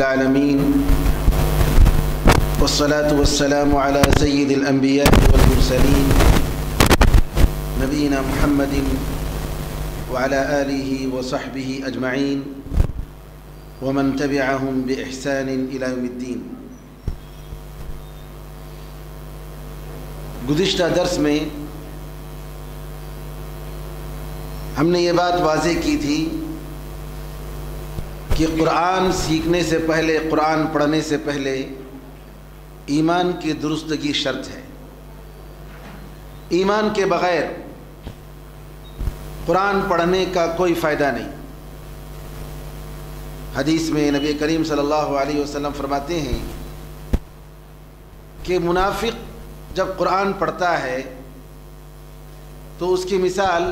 العالمين والصلاة والسلام على سيد الأنبياء والمرسلين نبينا محمد وعلى آله وصحبه أجمعين ومن تبعهم بإحسان إلى يوم الدين۔ گزشتہ درس میں ہم نے یہ بات واضح کی تھی کہ قرآن سیکھنے سے پہلے، قرآن پڑھنے سے پہلے ایمان کی درستگی شرط ہے۔ ایمان کے بغیر قرآن پڑھنے کا کوئی فائدہ نہیں۔ حدیث میں نبی کریم صلی اللہ علیہ وسلم فرماتے ہیں کہ منافق جب قرآن پڑھتا ہے تو اس کی مثال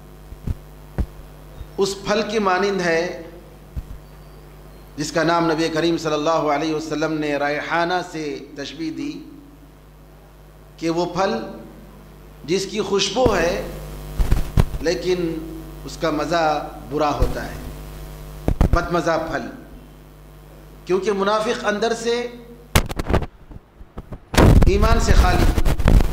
اس پھل کی مانند ہے جس کا نام نبی کریم صلی اللہ علیہ وسلم نے ریحانہ سے تشبیہ دی کہ وہ پھل جس کی خوشبو ہے لیکن اس کا مزہ برا ہوتا ہے، بدمزہ پھل، کیونکہ منافق اندر سے ایمان سے خالی،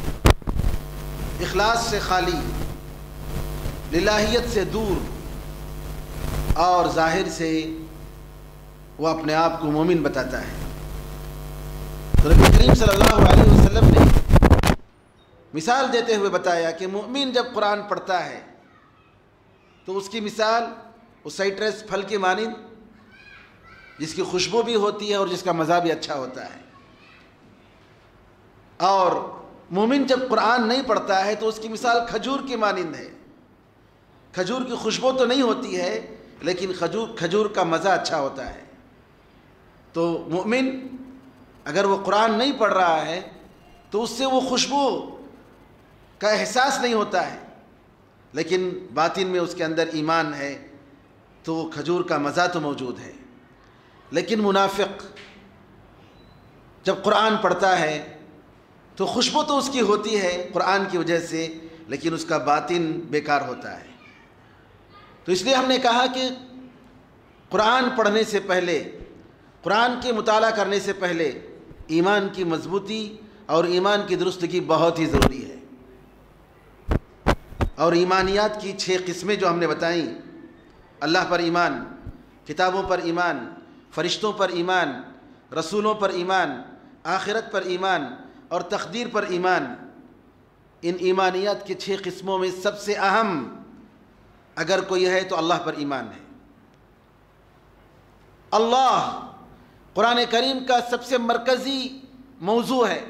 اخلاص سے خالی، للہیت سے دور، اور ظاہر سے وہ اپنے آپ کو مومن بتاتا ہے۔ تو نبی کریم صلی اللہ علیہ وسلم نے مثال دیتے ہوئے بتایا کہ مومن جب قرآن پڑھتا ہے تو اس کی مثال اس سائٹرس پھل کی مانند جس کی خوشبو بھی ہوتی ہے اور جس کا مزہ بھی اچھا ہوتا ہے، اور مومن جب قرآن نہیں پڑھتا ہے تو اس کی مثال کھجور کی مانند ہے۔ کھجور کی خوشبو تو نہیں ہوتی ہے لیکن کھجور کا مزہ اچھا ہوتا ہے۔ تو مومن اگر وہ قرآن نہیں پڑھ رہا ہے تو اس سے وہ خوشبو کا احساس نہیں ہوتا ہے، لیکن باطن میں اس کے اندر ایمان ہے تو وہ کھجور کا مزہ تو موجود ہے۔ لیکن منافق جب قرآن پڑھتا ہے تو خوشبو تو اس کی ہوتی ہے قرآن کی وجہ سے، لیکن اس کا باطن بیکار ہوتا ہے۔ تو اس لیے ہم نے کہا کہ قرآن پڑھنے سے پہلے، قرآن کے مطالعہ کرنے سے پہلے ایمان کی مضبوطی اور ایمان کی درستگی بہت ہی ضروری ہے۔ اور ایمانیات کی 6 قسمیں جو ہم نے بتائیں، اللہ پر ایمان، کتابوں پر ایمان، فرشتوں پر ایمان، رسولوں پر ایمان، آخرت پر ایمان اور تقدیر پر ایمان، ان ایمانیات کی 6 قسموں میں سب سے اہم اگر کوئی ہے تو اللہ پر ایمان ہے۔ اللہ قرآن کریم کا سب سے مرکزی موضوع ہے۔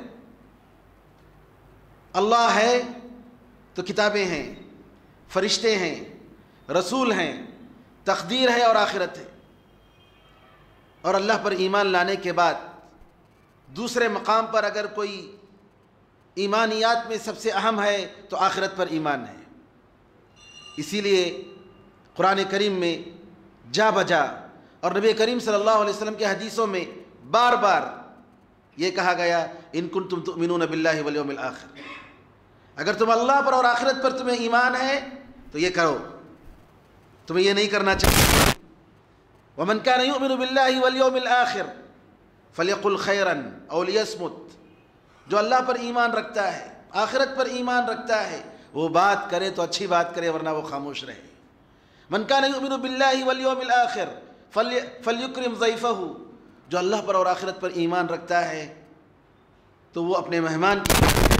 اللہ ہے تو کتابیں ہیں، فرشتے ہیں، رسول ہیں، تقدیر ہے اور آخرت ہے۔ اور اللہ پر ایمان لانے کے بعد دوسرے مقام پر اگر کوئی ایمانیات میں سب سے اہم ہے تو آخرت پر ایمان ہے۔ اسی لیے قرآن کریم میں جا بجا اور نبی کریم صلی اللہ علیہ وسلم کے حدیثوں میں بار بار یہ کہا گیا ان کنتم تؤمنون باللہ والیوم الآخر، اگر تم اللہ پر اور آخرت پر تمہیں ایمان ہے تو یہ کرو، تمہیں یہ نہیں کرنا چاہیے۔ ومن کان یؤمن باللہ والیوم الآخر فلیقل خیرا او لیصمت، جو اللہ پر ایمان رکھتا ہے، آخرت پر ایمان رکھتا ہے، وہ بات کرے تو اچھی بات کرے ورنہ وہ خاموش رہے۔ من کان یؤمن باللہ والیوم الآخر فلیکرم ضیفہ، جو اللہ پر اور آخرت پر ایمان رکھتا ہے تو وہ اپنے مہمان کی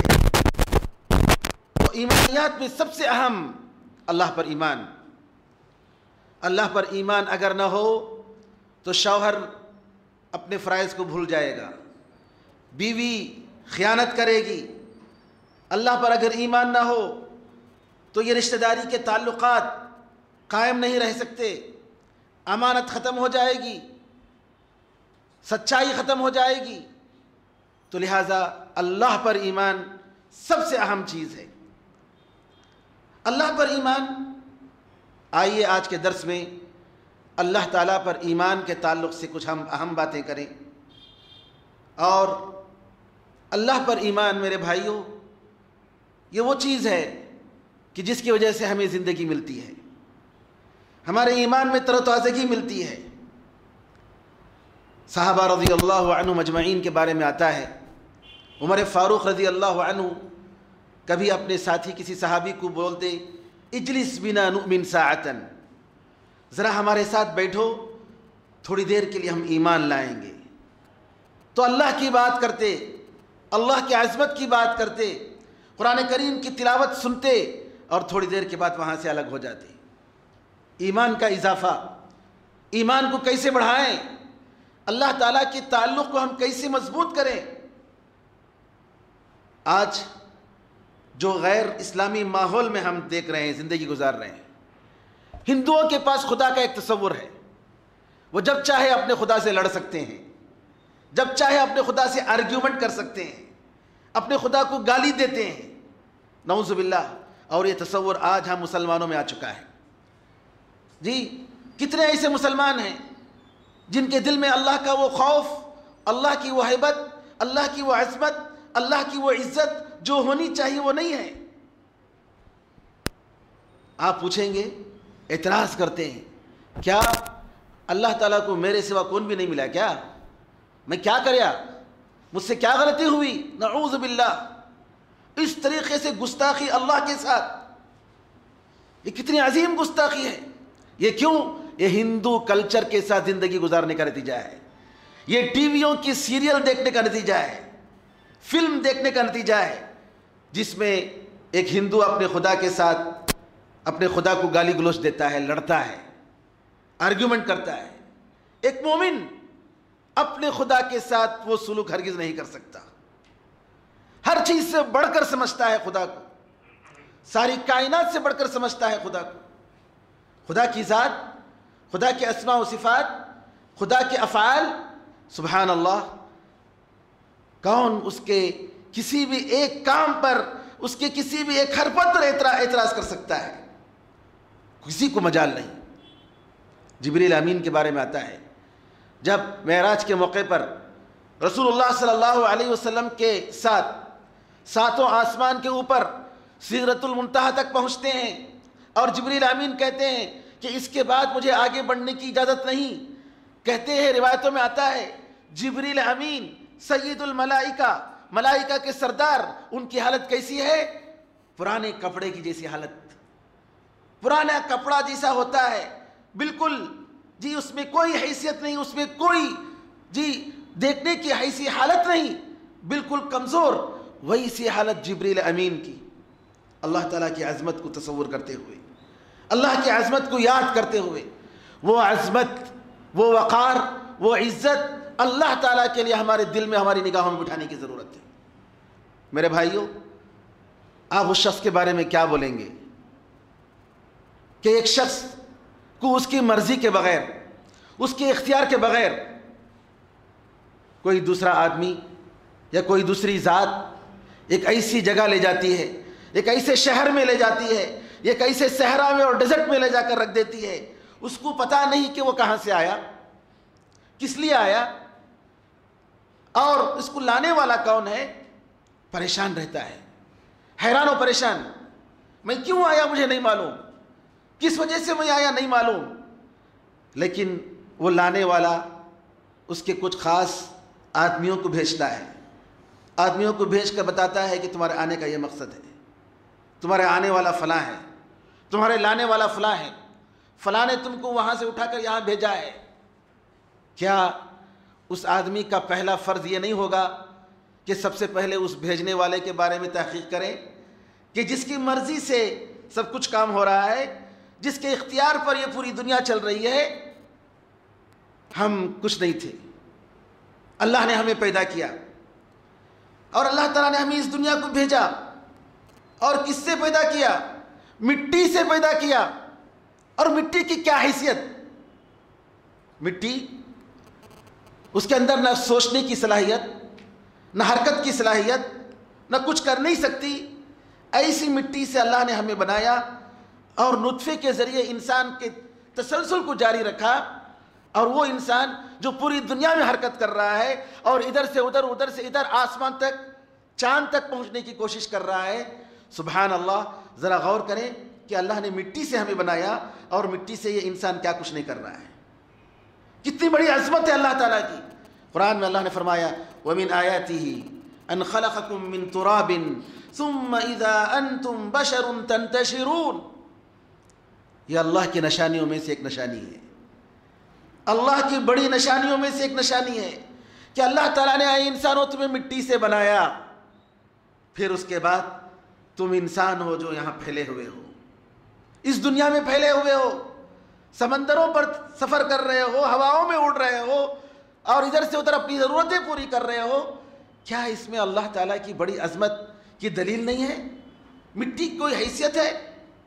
تو ایمانیات میں سب سے اہم اللہ پر ایمان۔ اللہ پر ایمان اگر نہ ہو تو شوہر اپنے فرائض کو بھول جائے گا، بیوی خیانت کرے گی۔ اللہ پر اگر ایمان نہ ہو تو یہ رشتہ داری کے تعلقات قائم نہیں رہ سکتے، امانت ختم ہو جائے گی، سچائی ختم ہو جائے گی۔ تو لہٰذا اللہ پر ایمان سب سے اہم چیز ہے۔ اللہ پر ایمان، آئیے آج کے درس میں اللہ تعالیٰ پر ایمان کے تعلق سے کچھ ہم اہم باتیں کریں۔ اور اللہ پر ایمان میرے بھائیوں یہ وہ چیز ہے کہ جس کی وجہ سے ہمیں زندگی ملتی ہے، ہمارے ایمان میں تر و تازگی ملتی ہے۔ صحابہ رضی اللہ عنہ مجمعین کے بارے میں آتا ہے، عمر فاروق رضی اللہ عنہ کبھی اپنے ساتھی کسی صحابی کو بولتے اجلس بنا نؤمن ساعتن، ذرا ہمارے ساتھ بیٹھو، تھوڑی دیر کے لیے ہم ایمان لائیں گے. تو اللہ کی بات کرتے، اللہ کی عظمت کی بات کرتے، قرآن کریم کی تلاوت سنتے اور تھوڑی دیر کے بعد وہاں سے الگ ہو جاتے. ایمان کا اضافہ، ایمان کو کیسے بڑھائیں، اللہ تعالیٰ کے تعلق کو ہم کیسے مضبوط کریں. آج جو غیر اسلامی ماحول میں ہم دیکھ رہے ہیں، زندگی گزار رہے ہیں، ہندوؤں کے پاس خدا کا ایک تصور ہے، وہ جب چاہے اپنے خدا سے لڑ سکتے ہیں، جب چاہے اپنے خدا سے آرگیومنٹ کر سکتے ہیں، اپنے خدا کو گالی دیتے ہیں، نعوذ باللہ. اور یہ تصور آج ہم مسلمانوں میں آ چکا ہے. جی کتنے ایسے مسلمان ہیں جن کے دل میں اللہ کا وہ خوف، اللہ کی وہ ہیبت، اللہ کی وہ عظمت، اللہ کی وہ عزت جو ہونی چاہیے وہ نہیں ہے. آپ پوچھیں گے، اعتراض کرتے ہیں، کیا اللہ تعالیٰ کو میرے سوا کون بھی نہیں ملا کیا؟ میں کیا کریا؟ مجھ سے کیا غلطی ہوئی؟ نعوذ باللہ. اس طریقے سے گستاخی اللہ کے ساتھ، یہ کتنی عظیم گستاخی ہے. یہ کیوں؟ یہ ہندو کلچر کے ساتھ زندگی گزارنے کا نتیجہ ہے، یہ ٹی ویوں کی سیریل دیکھنے کا نتیجہ ہے، فلم دیکھنے کا نتیجہ ہے، جس میں ایک ہندو اپنے خدا کے ساتھ اپنے خدا کو گالی گلوچ دیتا ہے، لڑتا ہے، آرگیومنٹ کرتا ہے. ایک مومن اپنے خدا کے ساتھ وہ سلوک ہرگز نہیں کر سکتا. ہر چیز سے بڑھ کر سمجھتا ہے خدا کو، ساری کائنات سے بڑھ کر سمجھتا ہے خدا کو. خدا کی ذات، خدا کے اسماء و صفات، خدا کے افعال، سبحان اللہ. کون اس کے کسی بھی ایک کام پر، اس کے کسی بھی ایک حرکت پر اعتراض کر سکتا ہے؟ کسی کو مجال نہیں. جبریل امین کے بارے میں آتا ہے، جب معراج کے موقع پر رسول اللہ صلی اللہ علیہ وسلم کے ساتھ ساتوں آسمان کے اوپر سدرۃ المنتہا تک پہنچتے ہیں، اور جبریل امین کہتے ہیں کہ اس کے بعد مجھے آگے بڑھنے کی اجازت نہیں. کہتے ہیں، روایتوں میں آتا ہے، جبریل امین سید الملائکہ، ملائکہ کے سردار، ان کی حالت کیسی ہے؟ پرانے کپڑے کی جیسی حالت، پرانا کپڑا جیسا ہوتا ہے، بالکل جی اس میں کوئی حیثیت نہیں، اس میں کوئی جی دیکھنے کی حیثی حالت نہیں، بالکل کمزور. وہی سی حالت جبریل امین کی. اللہ تعالیٰ کی عظمت کو تصور کرتے ہوئے، اللہ کی عظمت کو یاد کرتے ہوئے، وہ عظمت، وہ وقار، وہ عزت اللہ تعالیٰ کے لیے ہمارے دل میں، ہماری نگاہوں میں بٹھانے کی ضرورت ہے. میرے بھائیوں، آپ اس شخص کے بارے میں کیا بولیں گے کہ ایک شخص کو اس کی مرضی کے بغیر، اس کے اختیار کے بغیر کوئی دوسرا آدمی یا کوئی دوسری ذات ایک ایسی جگہ لے جاتی ہے، ایک ایسے شہر میں لے جاتی ہے، ایک ایسے صحرا میں اور ڈیزرٹ میں لے جا کر رکھ دیتی ہے، اس کو پتہ نہیں کہ وہ کہاں سے آیا، کس لیے آیا، اور اس کو لانے والا کون ہے. پریشان رہتا ہے، حیران و پریشان، میں کیوں آیا مجھے نہیں معلوم، کس وجہ سے میں آیا نہیں معلوم. لیکن وہ لانے والا اس کے کچھ خاص آدمیوں کو بھیجتا ہے، آدمیوں کو بھیج کر بتاتا ہے کہ تمہارے آنے کا یہ مقصد ہے، تمہارے آنے والا فلاں ہے، تمہارے لانے والا فلاں ہے، فلاں نے تم کو وہاں سے اٹھا کر یہاں بھیجا ہے. کیا اس آدمی کا پہلا فرض یہ نہیں ہوگا کہ سب سے پہلے اس بھیجنے والے کے بارے میں تحقیق کریں کہ جس کی مرضی سے سب کچھ کام ہو رہا ہے، جس کے اختیار پر یہ پوری دنیا چل رہی ہے؟ ہم کچھ نہیں تھے، اللہ نے ہمیں پیدا کیا، اور اللہ تعالیٰ نے ہمیں اس دنیا کو بھیجا، اور کس سے پیدا کیا؟ مٹی سے پیدا کیا. اور مٹی کی کیا حیثیت؟ مٹی، اس کے اندر نہ سوچنے کی صلاحیت، نہ حرکت کی صلاحیت، نہ کچھ کر نہیں سکتی. ایسی مٹی سے اللہ نے ہمیں بنایا، اور نطفے کے ذریعے انسان کے تسلسل کو جاری رکھا، اور وہ انسان جو پوری دنیا میں حرکت کر رہا ہے، اور ادھر سے ادھر، ادھر سے ادھر، آسمان تک، چاند تک پہنچنے کی کوشش کر رہا ہے. سبحان اللہ. ذرا غور کریں کہ اللہ نے مٹی سے ہمیں بنایا، اور مٹی سے یہ انسان کیا کچھ نہیں کر رہا ہے. کتنی بڑی عظمت ہے اللہ تعالیٰ کی. قرآن میں اللہ نے فرمایا وَمِنْ آيَاتِهِ أَنْ خَلَقَكُم مِّن تُرَابٍ ثُمَّ إِذَا أَنْتُمْ بَشَرٌ تَنْتَشِرُونَ. یہ اللہ کی نشانیوں میں سے ایک نشانی ہے، اللہ کی بڑی نشانیوں میں سے ایک نشانی ہے کہ اللہ تعالیٰ نے اے انسانوں تمہیں مٹی سے بنایا، پھر اس کے بعد تم انسان ہو جو یہاں پھیلے ہوئے ہو، اس دنیا میں پھیلے ہوئے ہو، سمندروں پر سفر کر رہے ہو، ہواؤں میں اڑ رہے ہو اور ادھر سے ادھر اپنی ضرورتیں پوری کر رہے ہو. کیا اس میں اللہ تعالیٰ کی بڑی عظمت کی دلیل نہیں ہے؟ مٹی کی کوئی حیثیت ہے؟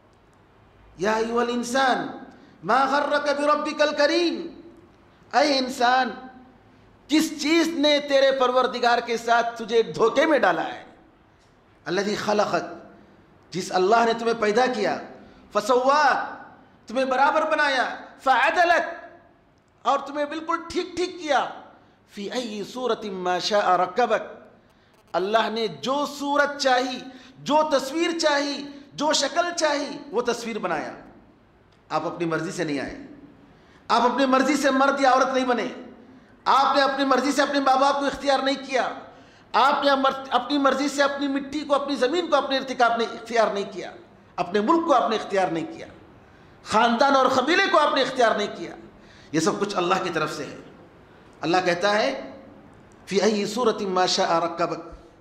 یا ایھا الانسان ما غرک بربک الکریم، اے انسان کس چیز نے تیرے پروردگار کے ساتھ تجھے دھوکے میں ڈالا ہے؟ الذی خلقک، جس اللہ نے تمہیں پیدا کیا، فسواک، تمہیں برابر بنایا، فعدلک، اور تمہیں بالکل ٹھیک ٹھیک کیا، فی ای صورت ما شاء رکبک، اللہ نے جو صورت چاہی، جو تصویر چاہی، جو شکل چاہی وہ تصویر بنایا. آپ اپنی مرضی سے نہیں آئے، آپ اپنی مرضی سے مرد یا عورت نہیں بنے، آپ نے اپنی مرضی سے اپنے ماں باپ کو اختیار نہیں کیا، آپ نے اپنی مرضی سے اپنی مٹی کو، اپنی زمین کو اپنے ارتکاب نے اختیار نہیں کیا، اپنے ملک کو آپ نے اختیار نہیں کیا، خاندان اور قبیلے کو آپ نے اختیار نہیں کیا. یہ سب کچھ اللہ کی طرف سے ہے. اللہ کہتا ہے فی ای صورت ما شاء رکبک،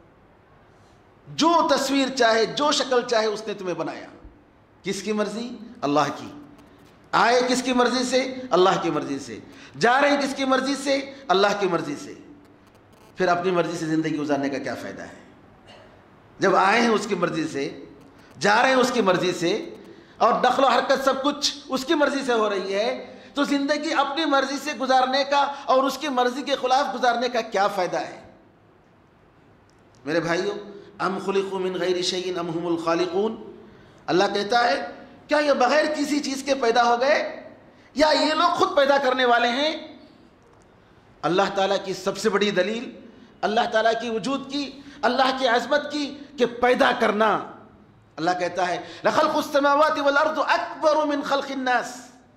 جو تصویر چاہے، جو شکل چاہے اس نے تمہیں بنایا. کس کی مرضی؟ اللہ کی. آئے کس کی مرضی سے؟ اللہ کی مرضی سے. جا رہے ہیں کس کی مرضی سے؟ اللہ کی مرضی سے. پھر اپنی مرضی سے زندگی گزارنے کا کیا فائدہ ہے؟ جب آئے ہیں اس کی مرضی سے، جا رہے ہیں اس کی مرضی سے، اور نقل و حرکت سب کچھ اس کی مرضی سے ہو رہی ہے، تو زندگی اپنی مرضی سے گزارنے کا اور اس کی مرضی کے خلاف گزارنے کا کیا فائدہ ہے؟ میرے بھائیو، ام خلقوا من غیر شیء ام هم الخالقون. اللہ کہتا ہے کیا یہ بغیر کسی چیز کے پیدا ہو گئے یا یہ لوگ خود پیدا کرنے والے ہیں؟ اللہ تعالیٰ کی سب سے بڑی دلیل اللہ تعالیٰ کی وجود کی، اللہ کی عظمت کی کہ پیدا کرنا. اللہ کہتا ہے لخلق السماوات والارض اکبر من خلق الناس،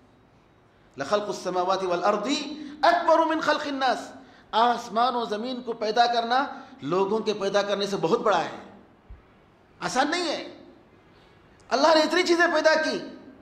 لخلق السماوات والارض اکبر من خلق الناس. آسمان و زمین کو پیدا کرنا لوگوں کے پیدا کرنے سے بہت بڑا ہے، آسان نہیں ہے. اللہ نے اتنی چیزیں پیدا کی.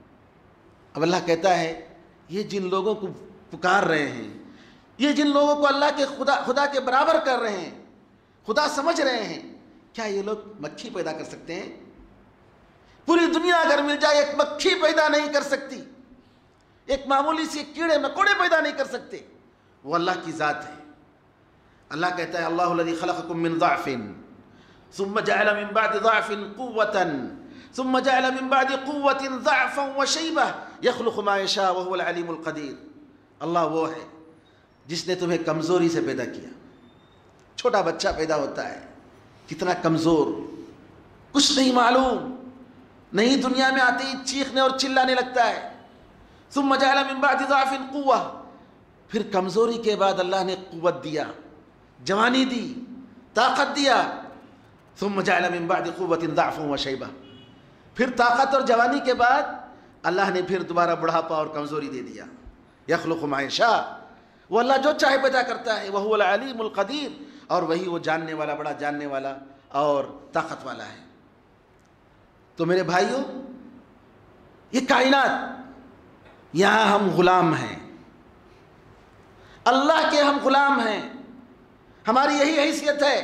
اب اللہ کہتا ہے یہ جن لوگوں کو پکار رہے ہیں، یہ جن لوگوں کو اللہ کے خدا کے برابر کر رہے ہیں، خدا سمجھ رہے ہیں، کیا یہ لوگ مکھی پیدا کر سکتے ہیں؟ پوری دنیا اگر مل جائے ایک مکھی پیدا نہیں کر سکتی، ایک معمولی سی کیڑے مکوڑے پیدا نہیں کر سکتے. وہ اللہ کی ذات ہے. اللہ کہتا ہے اللہ الذی خلقکم من ضعف ثم جعل من بعد ضعف قوة ثم جعل من بعد قوة ضعفا وشیبة یخلق ما یشاء وهو العلیم القدیر. اللہ وہ ہے جس نے تمہیں کمزوری سے پیدا کیا. چھوٹا بچہ پیدا ہوتا ہے کتنا کمزور، کچھ نہیں معلوم، نہیں دنیا میں آتے ہی چیخنے اور چلانے لگتا ہے. ثم جعل من بعد ضعف قوة، پھر کمزوری کے بعد اللہ نے قوت دیا، جوانی دی، طاقت دیا. ثم جعل من بعد قوة ضعفا وشیبة، پھر طاقت اور جوانی کے بعد اللہ نے پھر دوبارہ بڑھاپا اور کمزوری دے دیا. یخلق ما یشاء، وہ اللہ جو چاہے پیدا کرتا ہے. وہو العلیم القدیر، اور وہی وہ جاننے والا، بڑا جاننے والا اور طاقت والا ہے. تو میرے بھائیوں، یہ کائنات، یہاں ہم غلام ہیں، اللہ کے ہم غلام ہیں. ہماری یہی حیثیت ہے.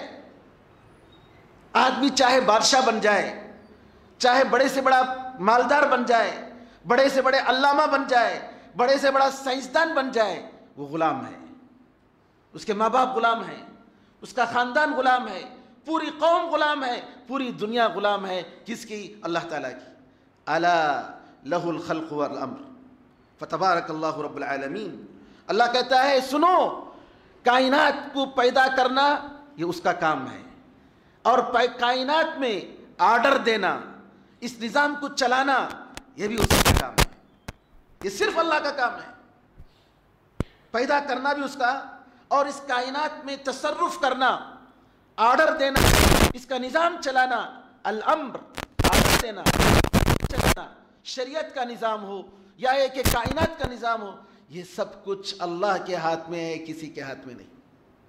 آدمی چاہے بادشاہ بن جائے، چاہے بڑے سے بڑا مالدار بن جائے، بڑے سے بڑے علامہ بن جائے، بڑے سے بڑا سائنسدان بن جائے، وہ غلام ہے. اس کے ماں باپ غلام ہیں، اس کا خاندان غلام ہے، پوری قوم غلام ہے، پوری دنیا غلام ہے. کس کی؟ اللہ تعالیٰ کی. الا لہ الخلق والامر فتبارک اللہ رب العالمین. اللہ کہتا ہے سنو، کائنات کو پیدا کرنا یہ اس کا کام ہے، اور کائنات میں آرڈر دینا، اس نظام کو چلانا یہ بھی اس کا کام ہے. یہ صرف اللہ کا کام ہے. پیدا کرنا بھی اس کا، اور اس کائنات میں تصرف کرنا، آرڈر دینا، اس کا نظام چلانا. الامر، آرڈر دینا، چلانا، شریعت کا نظام ہو یا ایک کائنات کا نظام ہو، یہ سب کچھ اللہ کے ہاتھ میں ہے، کسی کے ہاتھ میں نہیں.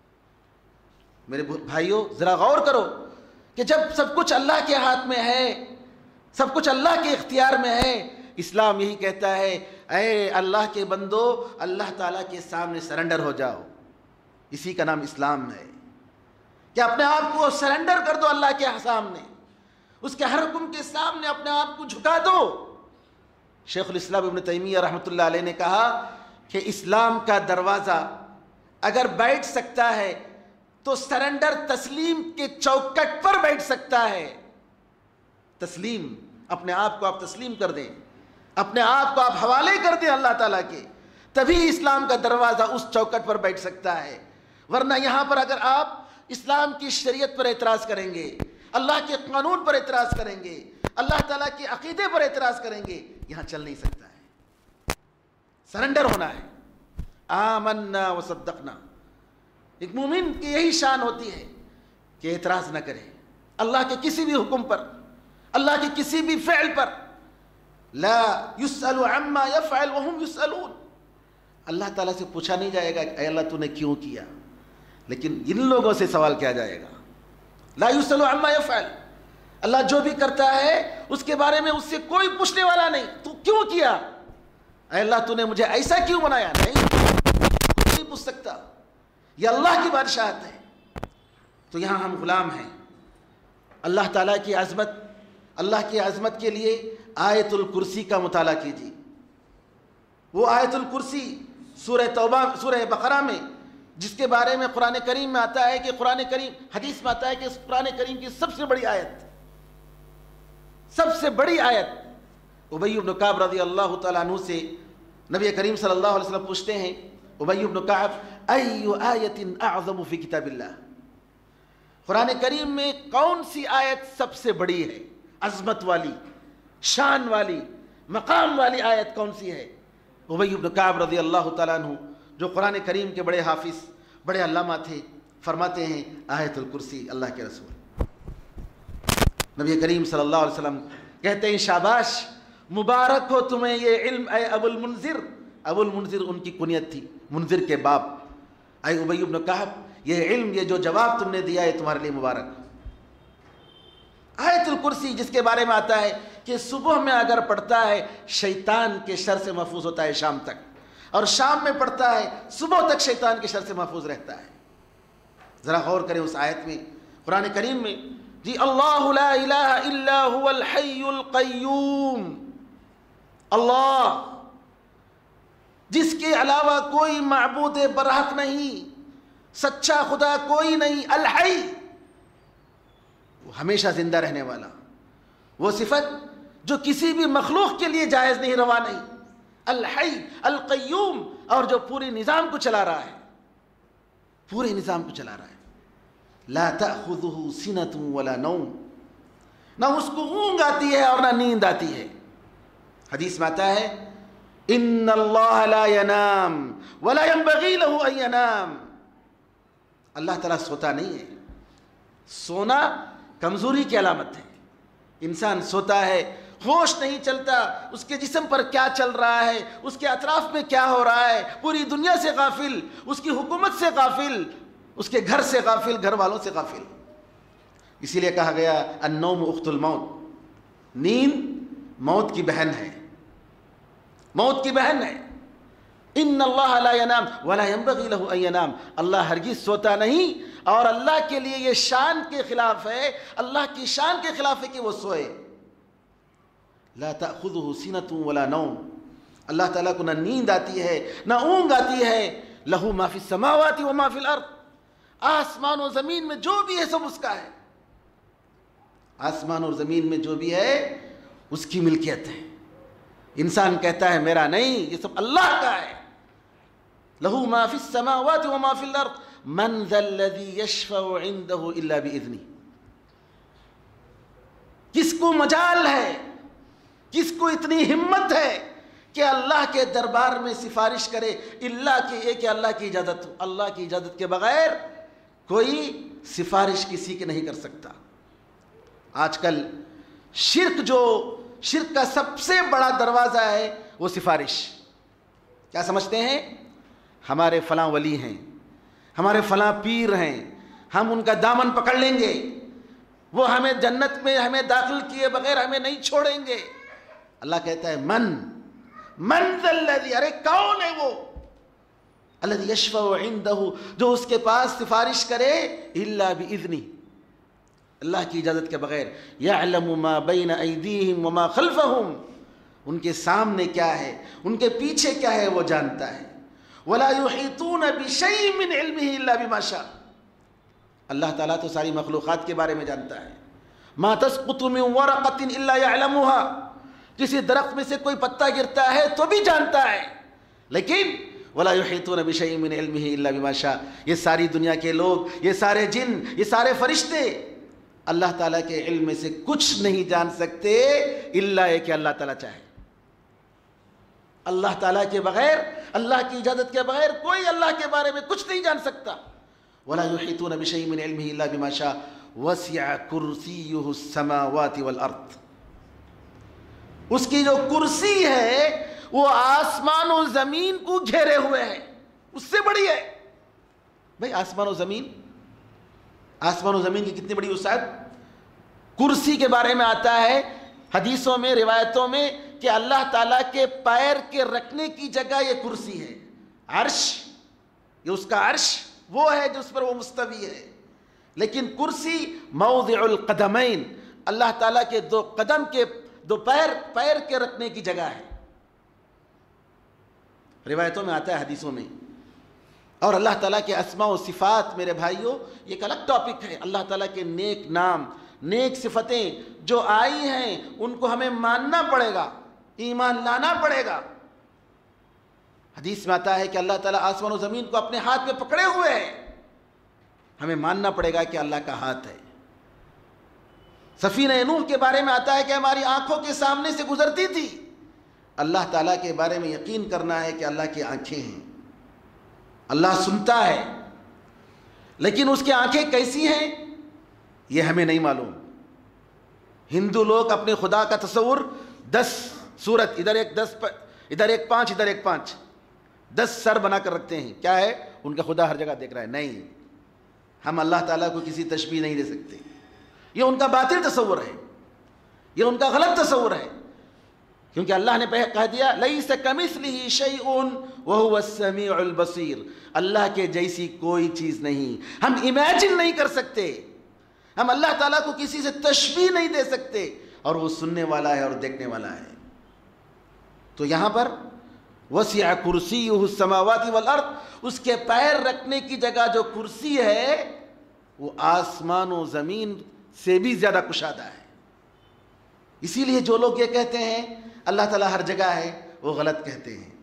میرے بھائیوں ذرا غور کرو کہ جب سب کچھ اللہ کے ہاتھ میں ہے، سب کچھ اللہ کے اختیار میں ہے، اسلام یہی کہتا ہے اے اللہ کے بندو اللہ تعالیٰ کے سامنے سرنڈر ہو جاؤ. اسی کا نام اسلام ہے کہ اپنے آپ کو سرنڈر کر دو اللہ کے سامنے، اس کے ہر حکم کے سامنے اپنے آپ کو جھکا دو. شیخ الاسلام ابن تیمیہ رحمۃ اللہ علیہ نے کہا کہ اسلام کا دروازہ اگر بیٹھ سکتا ہے تو سرنڈر تسلیم کے چوکٹ پر بیٹھ سکتا ہے. تسلیم، اپنے آپ کو آپ تسلیم کر دیں، اپنے آپ کو آپ حوالے کر دیں اللہ تعالیٰ کے، تبھی اسلام کا دروازہ اس چوکٹ پر بیٹھ سکتا ہے. ورنہ یہاں پر اگر آپ اسلام کی شریعت پر اعتراض کریں گے، اللہ کے قانون پر اعتراض کریں گے، اللہ تعالیٰ کے عقیدے پر اعتراض کریں گے، یہاں چل نہیں سکتا ہے. سرنڈر ہونا ہے. آمنا وصدقنا. ایک مومن کی یہی شان ہوتی ہے کہ اعتراض نہ کرے اللہ کے کسی بھی حکم پر، اللہ کے کسی بھی فعل پر. لا يسأل عما يفعل وهم يسألون. اللہ تعالیٰ سے پوچھا نہیں جائے گا اے اللہ تو نے کیوں کیا، لیکن ان لوگوں سے سوال کیا جائے گا. لا يسأل عما يفعل. اللہ جو بھی کرتا ہے اس کے بارے میں اس سے کوئی پوچھنے والا نہیں. تو کیوں کیا؟ اے اللہ تو نے مجھے ایسا کیوں بنایا؟ نہیں پوچھ سکتا. یہ اللہ کی بادشاہت ہے. تو یہاں ہم غلام ہیں. اللہ تعالیٰ کی عظمت، اللہ کی عظمت کے لیے آیت الکرسی کا مطالعہ کیجیے. وہ آیت الکرسی سورہ توبہ، سورہ بقرہ میں، جس کے بارے میں قرآن کریم میں آتا ہے کہ قرآن کریم، حدیث میں آتا ہے کہ قرآن کریم کی سب سے بڑی آیت، سب سے بڑی آیت. ابی بن کعب رضی اللہ تعالیٰ عنہ سے نبی کریم صلی اللہ علیہ وسلم پوچھتے ہیں، ابی بن کعب ای آیت اعظم فی کتاب اللہ، قرآن کریم میں کون سی آیت سب سے بڑی ہے، عظمت والی، شان والی، مقام والی آیت کون سی ہے؟ ابی بن کعب رضی اللہ تعالیٰ عنہ جو قرآن کریم کے بڑے حافظ، بڑے علامہ تھے، فرماتے ہیں آیت الکرسی. اللہ کے رسول نبی کریم صلی اللہ علیہ وسلم کہتے ہیں شاباش، مبارک ہو تمہیں یہ علم اے ابو المنذر. ابو المنذر ان کی کنیت تھی، منذر کے باپ. اے ابی بن کعب یہ علم، یہ جو جواب تم نے دیا ہے تمہارے لیے مبارک. آیت الکرسی جس کے بارے میں آتا ہے کہ صبح میں اگر پڑھتا ہے شیطان کے شر سے محفوظ ہوتا ہے شام تک، اور شام میں پڑھتا ہے صبح تک شیطان کے شر سے محفوظ رہتا ہے. ذرا غور کریں اس آیت میں، قرآن کریم میں. جی اللہ لا الہ الا هو الحی القیوم. اللہ جس کے علاوہ کوئی معبود برحق نہیں، سچا خدا کوئی نہیں. الحی، وہ ہمیشہ زندہ رہنے والا، وہ صفت جو کسی بھی مخلوق کے لیے جائز نہیں، روا نہیں. الحی القیوم، اور جو پورے نظام کو چلا رہا ہے، پورے نظام کو چلا رہا ہے. لا تأخذه سنة ولا نوم، نہ اس کو اونگ آتی ہے اور نہ نیند آتی ہے. حدیث میں آتا ہے ان اللہ لا ینام ولا ينبغي له ان ینام. اللہ تعالیٰ سوتا نہیں ہے. سونا کمزوری کی علامت ہے. انسان سوتا ہے، ہوش نہیں چلتا، اس کے جسم پر کیا چل رہا ہے، اس کے اطراف میں کیا ہو رہا ہے، پوری دنیا سے غافل، اس کی حکومت سے غافل، اس کے گھر سے غافل، گھر والوں سے غافل. اسی لیے کہا گیا النوم اخت الموت، نیند موت کی بہن ہے، موت کی بہن ہے. ان اللہ لا ینام ولا ينبغي له ان ینام. اللہ ہرگز سوتا نہیں، اور اللہ کے لیے یہ شان کے خلاف ہے، اللہ کی شان کے خلاف ہے کہ وہ سوئے. لا تأخذه سنة ولا نوم. اللہ تعالیٰ کو نہ نیند آتی ہے نہ اونگ آتی ہے. لہو ما فی السماوات وما فی الارض. آسمان و زمین میں جو بھی ہے سب اس کا ہے. آسمان اور زمین میں جو بھی ہے اس کی ملکیت ہے. انسان کہتا ہے میرا نہیں، یہ سب اللہ کا ہے. لہو ما فی السماوات وما فی الارض من ذا الذی یشفع عنده الا باذنہ. کس کو مجال ہے، کس کو اتنی ہمت ہے کہ اللہ کے دربار میں سفارش کرے اللہ کی، کہ اللہ کی اجازت ہو. اللہ کی اجازت کے بغیر کوئی سفارش کسی کی نہیں کر سکتا. آج کل شرک کا سب سے بڑا دروازہ ہے وہ سفارش. کیا سمجھتے ہیں؟ ہمارے فلاں ولی ہیں، ہمارے فلاں پیر ہیں، ہم ان کا دامن پکڑ لیں گے، وہ ہمیں جنت میں ہمیں داخل کیے بغیر ہمیں نہیں چھوڑیں گے۔ اللہ کہتا ہے من ذا الذی، ارے کون ہے وہ، الذی یشفع عندہ، جو اس کے پاس سفارش کرے، الا باذنہ، اللہ کی اجازت کے بغیر، یعلم ما بین ایدیہم وما خلفہم، ان کے سامنے کیا ہے ان کے پیچھے کیا ہے وہ جانتا ہے۔ ولا یحیطون بشیء من علمہ الا بما شاء، اللہ تعالیٰ تو ساری مخلوقات کے بارے میں جانتا ہے۔ ما تسقط من ورقۃ الا یعلمها، کسی درخت میں سے کوئی پتا گرتا ہے تو بھی جانتا ہے، لیکن ولا یحیطون بشیء من علمہ الا بما شاء، یہ ساری دنیا کے لوگ، یہ سارے جن، یہ سارے فرشتے اللہ تعالیٰ کے علم میں سے کچھ نہیں جان سکتے الا یہ کہ اللہ تعالیٰ چاہے۔ اللہ تعالیٰ کے بغیر، اللہ کی اجازت کے بغیر کوئی اللہ کے بارے میں کچھ نہیں جان سکتا۔ ولا یحیطون بشیء من علمہ الا بما شاء وسع کرسیہ السماوات والارض، اس کی جو کرسی ہے وہ آسمان و زمین کو گھیرے ہوئے ہے، اس سے بڑی ہے۔ بھئی آسمان و زمین کی کتنی بڑی وسعت۔ کرسی کے بارے میں آتا ہے حدیثوں میں، روایتوں میں، کہ اللہ تعالیٰ کے پیر کے رکھنے کی جگہ یہ کرسی ہے۔ عرش، یہ اس کا عرش وہ ہے جس پر وہ مستوی ہے، لیکن کرسی موضع القدمین، اللہ تعالیٰ کے دو قدم کے، دو پیر کے رکھنے کی جگہ ہے، روایتوں میں آتا ہے، حدیثوں میں۔ اور اللہ تعالیٰ کے اسماء و صفات میرے بھائیوں یہ ایک الگ ٹاپک ہے۔ اللہ تعالیٰ کے نیک نام، نیک صفتیں جو آئی ہیں ان کو ہمیں ماننا پڑے گا، ایمان لانا پڑے گا۔ حدیث میں آتا ہے کہ اللہ تعالیٰ آسمان و زمین کو اپنے ہاتھ میں پکڑے ہوئے ہے، ہمیں ماننا پڑے گا کہ اللہ کا ہاتھ ہے۔ سفینہ نوح کے بارے میں آتا ہے کہ ہماری آنکھوں کے سامنے سے گزرتی تھی۔ اللہ تعالیٰ کے بارے میں یقین کرنا ہے کہ اللہ کی آنکھیں ہیں، اللہ سنتا ہے، لیکن اس کی آنکھیں کیسی ہیں یہ ہمیں نہیں معلوم۔ ہندو لوگ اپنے خدا کا تصور 10 صورت، ادھر ایک 10 ادھر ایک 5 ادھر ایک 5، 10 سر بنا کر رکھتے ہیں۔ کیا ہے؟ ان کا خدا ہر جگہ دیکھ رہا ہے؟ نہیں، ہم اللہ تعالیٰ کو کسی تشبیہ نہیں دے سکتے، یہ ان کا باطل تصور ہے، یہ ان کا غلط تصور ہے، کیونکہ اللہ نے کہہ دیا لیس کمثلہ شیء وہو السمیع البصیر، اللہ کے جیسی کوئی چیز نہیں، ہم امیجن نہیں کر سکتے، ہم اللہ تعالیٰ کو کسی سے تشبیہ نہیں دے سکتے، اور وہ سننے والا ہے اور دیکھنے والا ہے۔ تو یہاں پر وسع کرسیہ السماوات والارض، اس کے پیر رکھنے کی جگہ جو کرسی ہے وہ آسمان و زمین سے بھی زیادہ کشادہ ہے۔ اسی لیے جو لوگ یہ کہتے ہیں اللہ تعالیٰ ہر جگہ ہے وہ غلط کہتے ہیں۔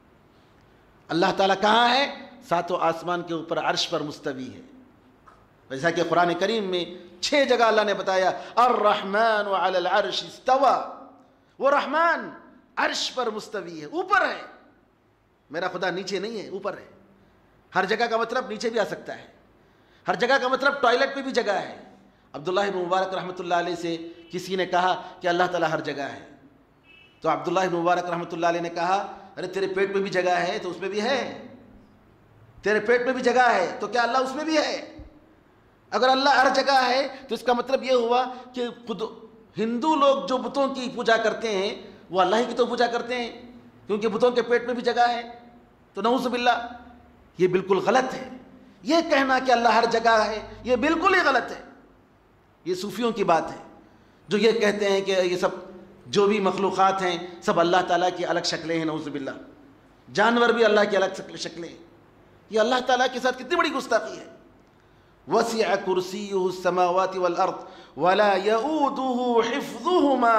اللہ تعالیٰ کہاں ہے؟ 7 آسمان کے اوپر عرش پر مستوی ہے، جیسا کہ قرآن کریم میں 6 جگہ اللہ نے بتایا الرحمن علی العرش استوى، وہ رحمان عرش پر مستوی ہے، اوپر ہے۔ میرا خدا نیچے نہیں ہے، اوپر ہے۔ ہر جگہ کا مطلب نیچے بھی آ سکتا ہے، ہر جگہ کا مطلب ٹوائلٹ پہ بھی جگہ ہے۔ عبداللہ بن مبارک رحمۃ اللہ علیہ سے کسی نے کہا کہ اللہ تعالیٰ ہر جگہ ہے، تو عبداللہ بن مبارک رحمۃ اللہ علیہ نے کہا ارے تیرے پیٹ میں بھی جگہ ہے تو اس میں بھی ہے، تیرے پیٹ میں بھی جگہ ہے تو کیا اللہ اس میں بھی ہے؟ اگر اللہ ہر جگہ ہے تو اس کا مطلب یہ ہوا کہ خود ہندو لوگ جو بتوں کی پوجا کرتے ہیں وہ اللہ ہی کی تو پوجا کرتے ہیں، کیونکہ بتوں کے پیٹ میں بھی جگہ ہے۔ تو نعوذ باللہ، یہ بالکل غلط ہے، یہ کہنا کہ اللہ ہر جگہ ہے یہ بالکل ہی غلط ہے۔ یہ صوفیوں کی بات ہے جو یہ کہتے ہیں کہ یہ سب جو بھی مخلوقات ہیں سب اللہ تعالیٰ کی الگ شکلیں ہیں، نعوذ باللہ، جانور بھی اللہ کی الگ شکلیں ہیں۔ یہ اللہ تعالیٰ کے ساتھ کتنی بڑی گستاخی ہے۔ وسع کرسیہ السماوات والارض ولا یؤودہ حفظہما،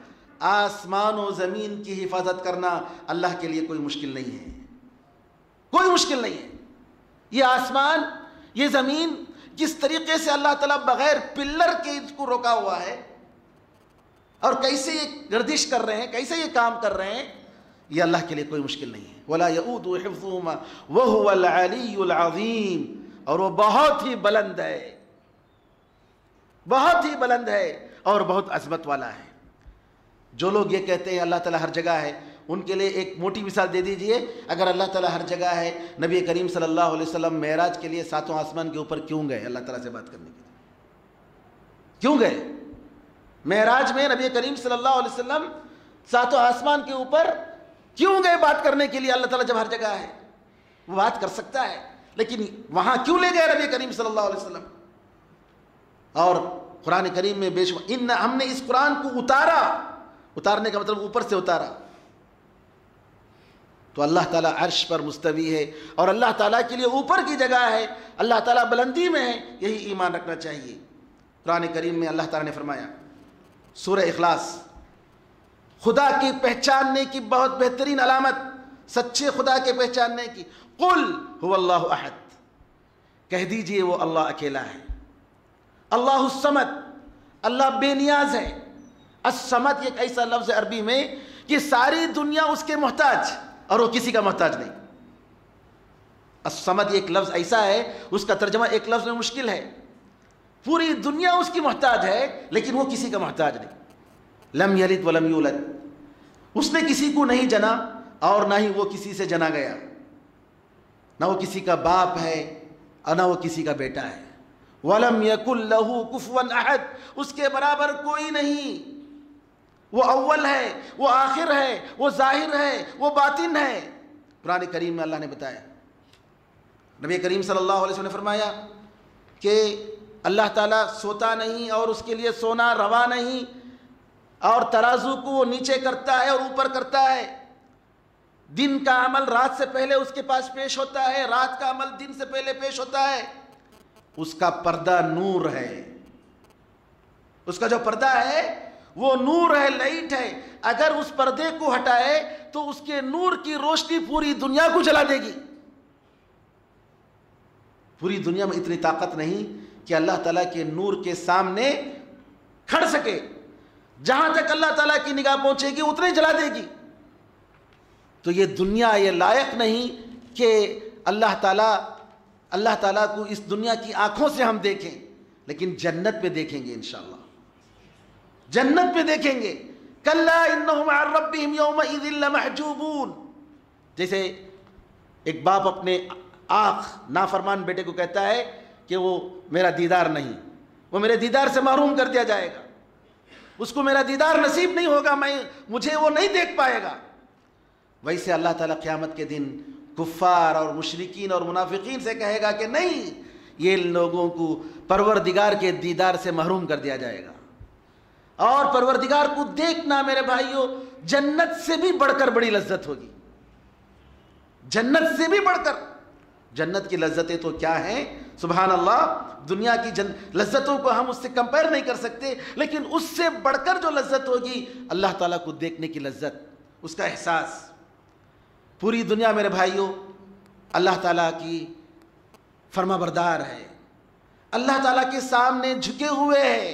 آسمان و زمین کی حفاظت کرنا اللہ کے لیے کوئی مشکل نہیں ہے، کوئی مشکل نہیں ہے۔ یہ آسمان، یہ زمین جس طریقے سے اللہ تعالیٰ بغیر پلر کے اس کو روکا ہوا ہے اور کیسے یہ گردش کر رہے ہیں، کیسے یہ کام کر رہے ہیں، یہ اللہ کے لیے کوئی مشکل نہیں ہے۔ ولا یؤودہ حفظہما وہو العلی العظیم، اور وہ بہت ہی بلند ہے، بہت ہی بلند ہے اور بہت عظمت والا ہے۔ جو لوگ یہ کہتے ہیں اللہ تعالیٰ ہر جگہ ہے، ان کے لیے ایک موٹی مثال دے دیجئے. اگر اللہ تعالیٰ ہر جگہ ہے, نبی کریم صلی اللہ علیہ وسلم معراج کے لیے 7واں آسمان کے اوپر کیوں گئے اللہ تعالیٰ سے بات کرنے کے لیے؟ کیوں گئے معراج میں؟ نبی کریم صلی اللہ علیہ وسلم 7واں آسمان کے اوپر کیوں گئے بات کرنے کے لیے؟ اللہ تعالیٰ جب ہر جگہ ہے وہ بات کر سکتا ہے, لیکن وہاں کیوں لے گئے نبی کریم صلی اللہ علیہ وسلم؟ اور قرآن کریم میں ہم نے اس قرآن کو اتارنے کا مطلب اوپر سے اتارا. تو اللہ تعالیٰ عرش پر مستوی ہے اور اللہ تعالیٰ کے لیے اوپر کی جگہ ہے, اللہ تعالیٰ بلندی میں ہے, یہی ایمان رکھنا چاہیے. قرآن کریم میں اللہ تعالیٰ نے فرمایا سورہ اخلاص, خدا کی پہچاننے کی بہت بہترین علامت, سچے خدا کے پہچاننے کی, قل هو اللہ احد, کہہ دیجئے وہ اللہ اکیلا ہے. اللہ الصمد, اللہ بے نیاز ہے. الصمد ایک ایسا لفظ ہے عربی میں کہ ساری دنیا اس کے محتاج اور وہ کسی کا محتاج نہیں. الصمد ایک لفظ ایسا ہے, اس کا ترجمہ ایک لفظ میں مشکل ہے. پوری دنیا اس کی محتاج ہے لیکن وہ کسی کا محتاج نہیں. لم یلد ولم یولد, اس نے کسی کو نہیں جنا اور نہ ہی وہ کسی سے جنا گیا, نہ وہ کسی کا باپ ہے اور نہ وہ کسی کا بیٹا ہے. ولم یکن لہ کفوا احد, اس کے برابر کوئی نہیں. وہ اول ہے, وہ آخر ہے, وہ ظاہر ہے, وہ باطن ہے. قرآن کریم میں اللہ نے بتایا. نبی کریم صلی اللہ علیہ وسلم نے فرمایا کہ اللہ تعالیٰ سوتا نہیں اور اس کے لیے سونا روا نہیں, اور ترازو کو وہ نیچے کرتا ہے اور اوپر کرتا ہے. دن کا عمل رات سے پہلے اس کے پاس پیش ہوتا ہے, رات کا عمل دن سے پہلے پیش ہوتا ہے. اس کا پردہ نور ہے, اس کا جو پردہ ہے وہ نور ہے, لائٹ ہے. اگر اس پردے کو ہٹائے تو اس کے نور کی روشنی پوری دنیا کو جلا دے گی. پوری دنیا میں اتنی طاقت نہیں کہ اللہ تعالیٰ کے نور کے سامنے کھڑ سکے. جہاں تک اللہ تعالیٰ کی نگاہ پہنچے گی اتنے جلا دے گی. تو یہ دنیا یہ لائق نہیں کہ اللہ تعالیٰ کو اس دنیا کی آنکھوں سے ہم دیکھیں, لیکن جنت پہ دیکھیں گے انشاءاللہ, جنت پہ دیکھیں گے. کلا انہم عن ربہم یومئذ لمحجوبون. جیسے ایک باپ اپنے آنکھ نافرمان بیٹے کو کہتا ہے کہ وہ میرا دیدار نہیں, وہ میرے دیدار سے محروم کر دیا جائے گا, اس کو میرا دیدار نصیب نہیں ہوگا, مجھے وہ نہیں دیکھ پائے گا. ویسے اللہ تعالیٰ قیامت کے دن کفار اور مشرکین اور منافقین سے کہے گا کہ نہیں, یہ لوگوں کو پروردگار کے دیدار سے محروم کر دیا جائے گا. اور پروردگار کو دیکھنا میرے بھائیوں جنت سے بھی بڑھ کر بڑی لذت ہوگی, جنت سے بھی بڑھ کر. جنت کی لذتیں تو کیا ہیں سبحان اللہ, دنیا کی لذتوں کو ہم اس سے کمپیئر نہیں کر سکتے, لیکن اس سے بڑھ کر جو لذت ہوگی اللہ تعالیٰ کو دیکھنے کی لذت, اس کا احساس. پوری دنیا میرے بھائیوں اللہ تعالیٰ کی فرما بردار ہے, اللہ تعالیٰ کے سامنے جھکے ہوئے ہے,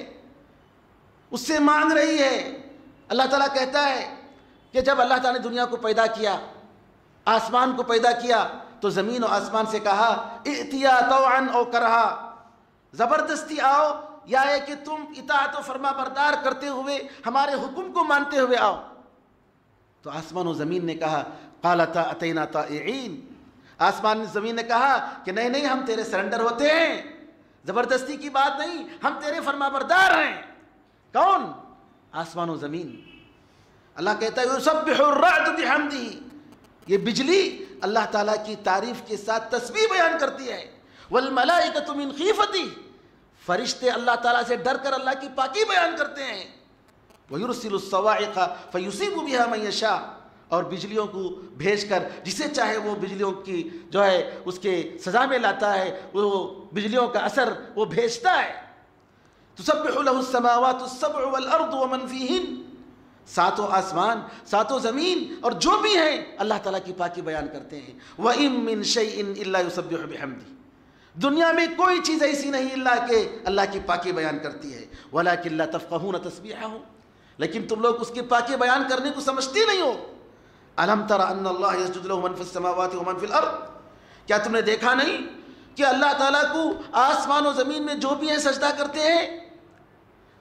اس سے مانگ رہی ہے. اللہ تعالیٰ کہتا ہے کہ جب اللہ تعالیٰ نے دنیا کو پیدا کیا, آسمان کو پیدا کیا, تو زمین و آسمان سے کہا ائتیا طوعا او کرہا, زبردستی آؤ یا ہے کہ تم اطاعت و فرما بردار کرتے ہوئے ہمارے حکم کو مانتے ہوئے آؤ. تو آسمان و زمین نے کہا قالتا اتینا طائعین, آسمان زمین نے کہا کہ نہیں ہم تیرے سرنڈر ہوتے ہیں, زبردستی کی بات نہیں, ہم تیرے فرما بردار ہیں. کون؟ آسمان و زمین. اللہ کہتا ہے یسبح الرعد بحمدہ, یہ بجلی اللہ تعالیٰ کی تعریف کے ساتھ تسبیح بیان کرتی ہے. والملائکۃ من خیفتہ, فرشتے اللہ تعالیٰ سے ڈر کر اللہ کی پاکی بیان کرتے ہیں. وَيُرْسِلُ الصَّوَاعِقَ فَيُصِيبُ بِهَا مَن يَشَاءُ, اور بجلیوں کو بھیج کر جسے چاہے وہ بجلیوں کی جو ہے اس کے سزا میں لاتا ہے, وہ بجلیوں کا اثر وہ بھیجتا ہے. تسبح له السماوات السبع والارض ومن فیہن, ساتوں آسمان ساتوں زمین اور جو بھی ہیں اللہ تعالیٰ کی پاکی بیان کرتے ہیں. وَإِن مِّن شَيْءٍ إِلَّا يُسَبِّحُ بِحَمْدِهِ, دنیا میں کوئی چیز ایسی نہیں اللہ کہ اللہ کی پاکی بیان کرتی ہے. وَلَكِن لَا تَفْقَهُونَ تَسْبِيحَهُمْ, لیکن تم لوگ اس کی پاکی بیان کرنے کو سمجھتے نہیں ہو. أَلَمْ تَرَ أَنَّ اللَّهَ يَسْجُدُ لَهُ مَن فِي السَّمَاوَاتِ وَمَن فِي الْأَرْضِ, کیا تم نے دیکھا نہیں کہ اللہ تعالیٰ کو آسمان و زمین میں جو بھی ہیں سجدہ کرتے ہیں.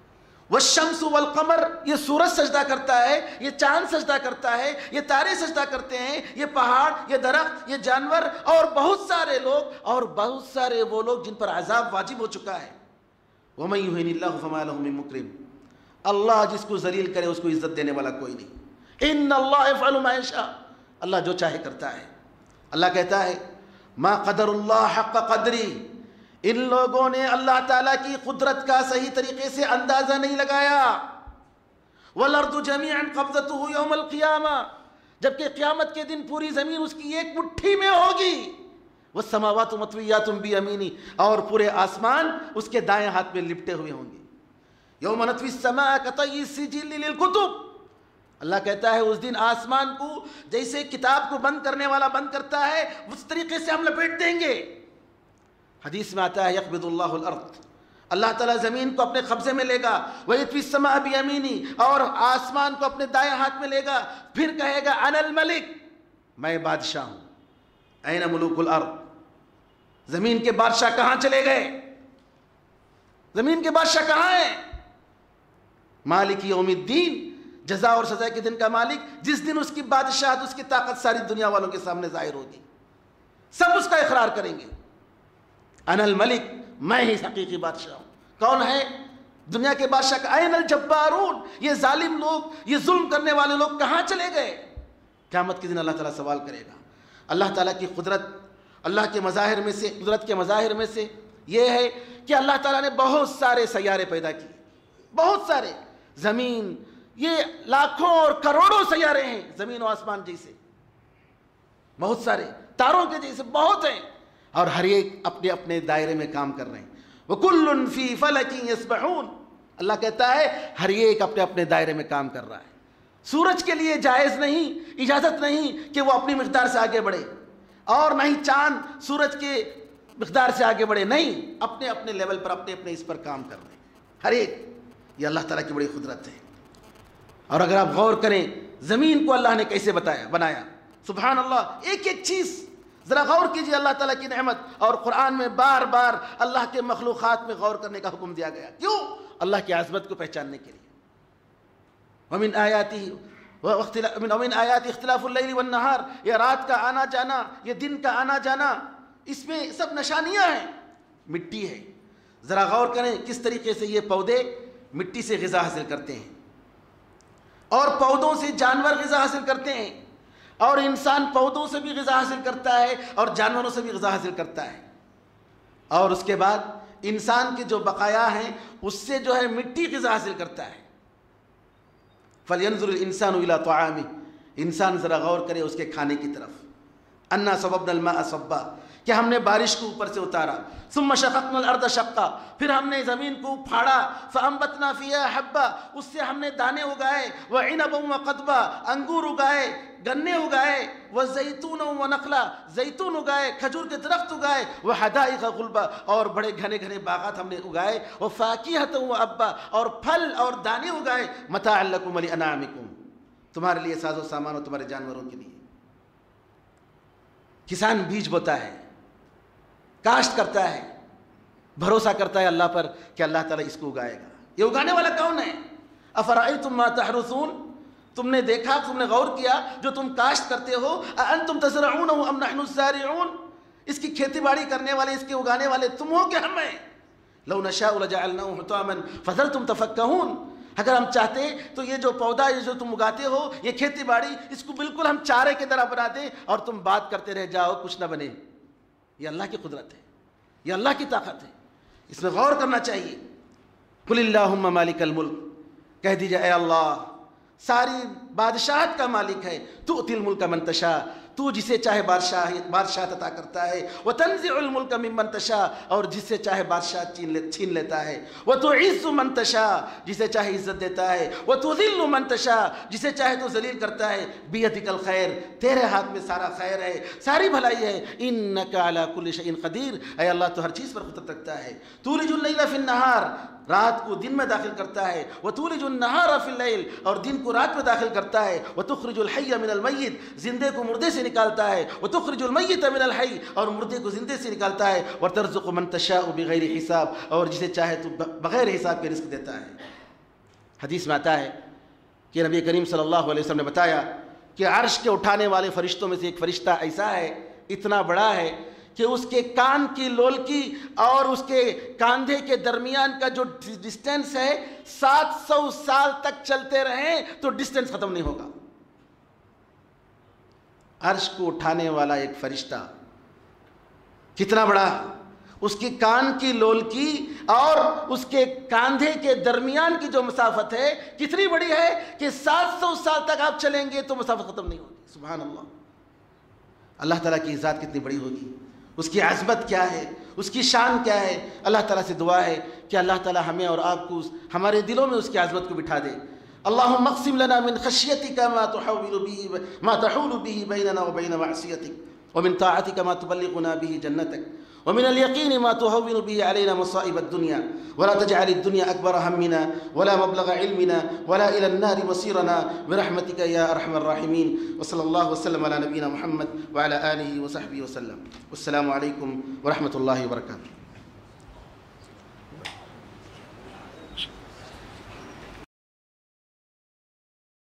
والشمس والقمر، یہ سورج سجدہ کرتا ہے، یہ چاند سجدہ کرتا ہے، یہ تارے سجدہ کرتے ہیں، یہ پہاڑ، یہ درخت، یہ جانور اور بہت سارے لوگ، اور بہت سارے وہ لوگ جن پر عذاب واجب ہو چکا ہے. وَمَن يُهِنِ اللَّهُ فَمَا لَهُ مِن مُكْرِمٍ، اللہ جس کو ذلیل کرے اس کو عزت دینے والا کوئی نہیں. إِنَّ اللَّهَ يَفْعَلُ مَا يَشَاءُ، اللہ جو چاہے کرتا ہے. اللہ کہتا ہے مَا قَدَرُ اللَّهَ حَقَّ قَدْرِهِ، ان لوگوں نے اللہ تعالیٰ کی قدرت کا صحیح طریقے سے اندازہ نہیں لگایا. وَالْأَرْضُ جَمِيعًا قَبْضَتُهُ يَوْمَ الْقِيَامَةِ، جبکہ قیامت کے دن پوری زمین اس کی ایک مٹھی میں ہوگی. وَالسَّمَاوَاتُ مَطْوِيَّاتٌ بِيَمِينِهِ، اور پورے آسمان اس کے دائیں ہاتھ میں لپٹے ہوئے ہوں گے. يَوْمَ نَطْوِي السَّمَاءَ كَطَيِّ السِّجِلِّ لِلْكُتُبِ، اللہ کہتا ہے اس دن آسمان کو جیسے کتاب کو بند کرنے والا بند کرتا ہے اس طریقے سے ہم لپیٹ دیں گے. حدیث میں آتا ہے یقبض اللہ الارض، اللہ تعالیٰ زمین کو اپنے قبضے میں لے گا. وَيَطْوِي السَّمَاءَ بِيَمِينِهِ، اور آسمان کو اپنے دائیں ہاتھ میں لے گا. پھر کہے گا انا الملک، میں بادشاہ ہوں. این ملوک الارض، زمین کے بادشاہ کہاں چلے گئے؟ زمین کے بادشاہ کہاں ہیں؟ مالک یوم الدین، جزا اور سزا کے دن کا مالک، جس دن اس کی بادشاہت، اس کی طاقت ساری دنیا والوں کے سامنے ظاہر ہوگی. سب اس کا اقرار کریں گے انا الملک، میں ہی حقیقی بادشاہ ہوں. کون ہے دنیا کے بادشاہ کا؟ این الجبارون، یہ ظالم لوگ، یہ ظلم کرنے والے لوگ کہاں چلے گئے؟ قیامت کے دن اللہ تعالیٰ سوال کرے گا. اللہ تعالیٰ کی قدرت، اللہ کے مظاہر میں سے، قدرت کے مظاہر میں سے یہ ہے کہ اللہ تعالیٰ نے بہت سارے سیارے پیدا کیے، بہت سارے. زمین، یہ لاکھوں اور کروڑوں سیارے ہیں زمین و آسمان جیسے، بہت سارے تاروں کے جیسے بہت ہیں، اور ہر ایک اپنے اپنے دائرے میں کام کر رہے ہیں. وَكُلٌّ فِي فَلَكٍ يَسْبَحُونَ، اللہ کہتا ہے ہر ایک اپنے اپنے دائرے میں کام کر رہا ہے. سورج کے لیے جائز نہیں، اجازت نہیں کہ وہ اپنی مقدار سے آگے بڑھے، اور نہ ہی چاند سورج کے مقدار سے آگے بڑھے، نہیں، اپنے اپنے لیول پر اپنے اپنے اس پر کام کر رہے ہیں ہر ایک. یہ اللہ تعالیٰ کی بڑی قدرت ہے. اور اگر آپ غور کریں زمین کو اللہ نے کیسے بنایا، سبحان اللہ، ایک ایک چیز ذرا غور کیجئے اللہ تعالیٰ کی نعمت. اور قرآن میں بار بار اللہ کے مخلوقات میں غور کرنے کا حکم دیا گیا. کیوں؟ اللہ کی عظمت کو پہچاننے کے لیے. وَمِنْ آیَاتِ اختلاف اللیل والنہار، یہ رات کا آنا جانا، یہ دن کا آنا جانا، اس میں سب نشانیاں ہیں. مٹی ہے، ذرا غور کریں کس طریقے سے یہ پودے مٹی سے غذا حاصل کرتے ہیں، اور پودوں سے جانور غذا حاصل کرتے ہیں، اور انسان پودوں سے بھی غذا حاصل کرتا ہے اور جانوروں سے بھی غذا حاصل کرتا ہے. اور اس کے بعد انسان کے جو بقایا ہیں اس سے جو ہے مٹی غذا حاصل کرتا ہے. فَلْيَنْظُرِ الْإِنسَانُ إِلَىٰ طَعَامِهِ، انسان ذرا غور کرے اس کے کھانے کی طرف. أَنَّا صَبَبْنَا الْمَاءَ صَبًّا، کہ ہم نے بارش کو اوپر سے اتارا. ثُمَّ شَقَقْنَا الْأَرْضَ شَقًّا، پھر ہم نے زمین کو پھاڑا. فَأَنبَتْنَا فِيهَا حَبًّا، اس سے ہم نے دانے اگائے. وَعِنَبًا وَقَضْبًا، انگور اگائے، گنے اگائے. وَزَيْتُونًا وَنَخْلًا، زیتون اگائے، کھجور کے درخت اگائے. وَحَدَائِقَ غُلْبًا، اور بڑے گھنے گھنے باغات ہم نے اگائے. وَفَاكِهَةً وَأَبًّا، اور پھل اور دانے اگائے. مَتَاعًا لَكُمْ وَلِأَنْعَامِكُمْ، تمہارے لیے ساز و سامان اور تمہارے جانوروں کے لیے. کسان بیج بوتا ہے، کاشت کرتا ہے، بھروسہ کرتا ہے اللہ پر کہ اللہ تعالیٰ اس کو اگائے گا. یہ اگانے والا کون ہے؟ افرأیتم ما تحرثون، تم نے دیکھا، تم نے غور کیا جو تم کاشت کرتے ہو. اانتم تزرعونه ام نحن الزارعون، اس کی کھیتی باڑی کرنے والے، اس کے اگانے والے تم ہو کہ ہم ہیں. لو نشاء لجعلناه حطاما فظلتم تفکهون، اگر ہم چاہتے تو یہ جو پودا یہ جو تم اگاتے ہو، یہ کھیتی باڑی، اس کو بالکل ہم چارے کی طرح بنا دیں اور تم بات کرتے رہ جاؤ، کچھ نہ بنے. یہ اللہ کی قدرت ہے، یہ اللہ کی طاقت ہے، اس میں غور کرنا چاہیے. قل اللہم مالک الملک، کہہ دیجئے اے اللہ ساری بادشاہت کا مالک ہے. تؤتی الملک من تشاء، تو جسے چاہے بادشاہت عطا کرتا ہے. وتنزع الملک ممن تشاء، اور جس سے چاہے بادشاہ چھین لیتا ہے. وتعز من تشاء، جسے چاہے عزت دیتا ہے. وتذل من تشاء، جسے چاہے تو ذلیل کرتا ہے. بیدک الخیر، تیرے ہاتھ میں سارا خیر ہے، ساری بھلائی ہے. انک علی کل شیء قدیر، اے اللہ تو ہر چیز پر قدرت رکھتا ہے. تولج اللیل فی النہار، رات کو دن میں داخل کرتا ہے. وتولج النہار فی اللیل، اور دن کو رات میں داخل کرتا ہے. وتخرج الحی من المیت، زندے کو مردے سے نکالتا ہے. وتخرج المیت من الحی، اور مردے کو زندے سے نکالتا ہے. وترزق من تشاء بغیر حساب، اور جسے چاہے تو بغیر حساب کے رزق دیتا ہے. حدیث میں آتا ہے کہ نبی کریم صلی اللہ علیہ وسلم نے بتایا کہ عرش کے اٹھانے والے فرشتوں میں سے ایک فرشتہ ایسا ہے، اتنا بڑا ہے کہ اس کے کان کی لولکی اور اس کے کاندھے کے درمیان کا جو ڈسٹینس ہے 700 سال تک چلتے رہیں تو ڈسٹینس ختم نہیں ہوگا۔ عرش کو اٹھانے والا ایک فرشتہ کتنا بڑا، اس کی کان کی لولکی اور اس کے کاندھے کے درمیان کی جو مسافت ہے کتنی بڑی ہے کہ 700 سال تک آپ چلیں گے تو مسافت ختم نہیں ہوگی۔ سبحان اللہ، اللہ تعالیٰ کی ذات کتنی بڑی ہوگی، اس کی عظمت کیا ہے، اس کی شان کیا ہے۔ اللہ تعالیٰ سے دعا ہے کہ اللہ تعالیٰ ہمیں اور آپ کو ہمارے دلوں میں اس کی عظمت کو بٹھا دے۔ اللہم اقسم لنا من خشیتک ما تحول به بیننا وبین معصیتک ومن طاعتک ما تبلغنا به جنتک ومن اليقين ما تهون به علينا مصائب الدنيا ولا تجعل الدنيا أكبر همنا ولا مبلغ علمنا ولا إلى النار مصيرنا برحمتك يا أرحم الراحمين وصلى الله وسلم على نبينا محمد وعلى آله وصحبه وسلم والسلام عليكم ورحمة الله وبركاته۔